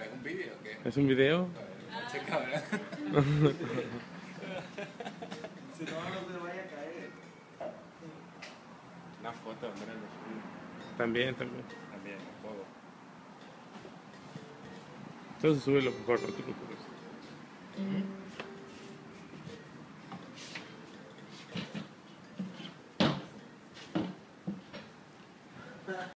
¿Es un vídeo o qué? ¿Es un video? Checa, ¿verdad? Si no, no se vaya a caer. Una foto, hombre, lo subí. También. También, un juego. Entonces sube lo mejor, no te preocupes.